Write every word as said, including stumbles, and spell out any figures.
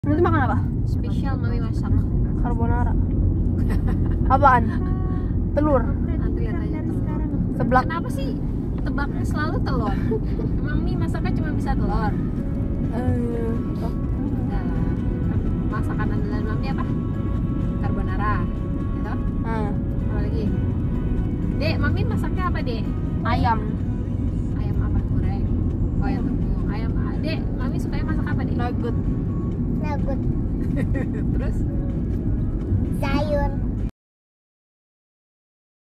Nanti makan apa? Spesial mami masak Carbonara. Apaan? Telur. nanti lihat aja telur. Seblak. Kenapa sih tebaknya selalu telur? Mami masaknya cuma bisa telur. Eh, Enggak lah. Masakan andalan mami apa? Carbonara gitu. hmm, Apa lagi? Dek, mami masaknya apa, Dek? ayam. Ayam apa? Goreng. Oh, ayam tepung. Ayam. Dek, mami sukanya masak apa, Dek? Nugget. Nugget Terus sayur